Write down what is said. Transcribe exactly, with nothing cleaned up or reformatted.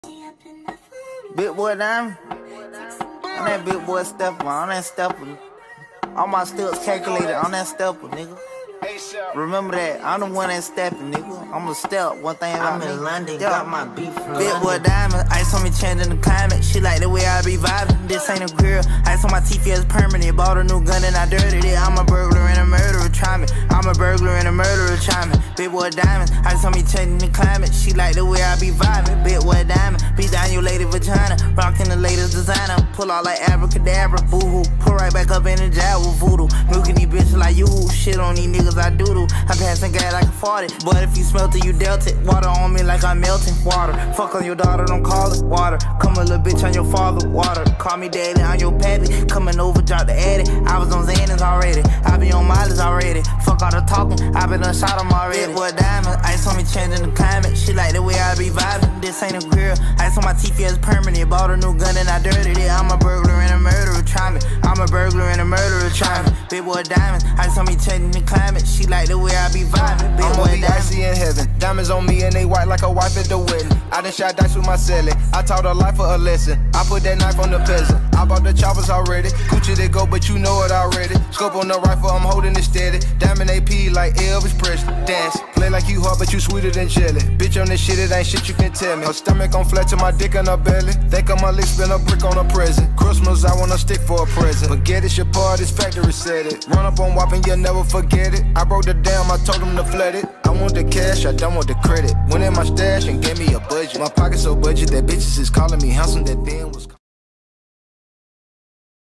Big boy down. On that big boy stepper, on that stepper. All my steps calculated on that stepper, nigga. Remember that, I'm the one that's stepping, nigga. I'm a step, one thing about I'm in me. London, Step. got my beef from Big London. boy diamond, ice on me changing the climate. She like the way I be vibing. This ain't a grill, ice on my teeth is permanent. Bought a new gun and I dirtied it. I'm a burglar and a murderer, try me. I'm a burglar and a murderer, try me. Big boy diamond, ice on me changing the climate. She like the way I be vibing. Big boy diamond, beat down your lady vagina. Rockin' the latest designer, pull out like abracadabra, boo hoo. Pull right back up in the jar with voodoo. Milking these bitches like you, shit on these niggas I doodle. I'm passing gas like a forty, but if you smelt it, you dealt it. Water on me like I'm melting water. Fuck on your daughter, don't call it water. Come a little bitch on your father, water. Call me daddy, I'm your pappy. Coming over, drop the addy. I was on Xanax already, I be on mileage already. Fuck all the talking, I been done shot him already. Big boy diamond, ice on me changing the climate. She like the way I be vibing. This ain't a grill, ice on my teeth is permanent. Bought a new gun and I dirtied it. I'm a burglar and a murderer, try me. I'm a burglar and a murderer, try me. Big boy diamond, ice on me changing the climate. She like the way I be vibing. Big I'm boy gonna be diamond. icy in heaven. Diamonds on me and they white like a wife at the wedding. I done shot dice with my celly. I taught her life a lesson. I put that knife on the peasant. I bought the choppers already. Gucci they go, but you know it already. Scope on the rifle, I'm holding it steady. Diamond A P like Elvis Presley. Dance, play like you hard, but you sweeter than jelly. Bitch on this shit, it ain't shit you can tell me. Her stomach on flat to my dick and her belly. Think of my lips, spin a brick on a present. Christmas, I want a stick for a present. Forget it's your part, it's factory set it. Run up on whopping, you'll never forget it. I broke the dam, I told them to flood it. I want the cash, I don't want the credit. Went in my stash and gave me a budget. My pocket so budget that bitches is calling me handsome, that then was